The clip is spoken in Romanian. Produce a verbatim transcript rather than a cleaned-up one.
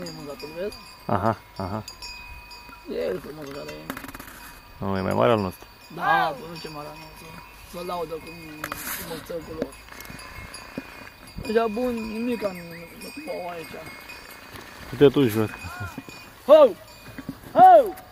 e mâncatul, vezi? Aha, aha. E frumos care e. Nu, e mai mare al nostru. Da, păi nu ce mare al nostru. Să laudă cu mățăcul lor. Deja bun, nimic am nu aici. Du-te tu jos. Ho! Ho!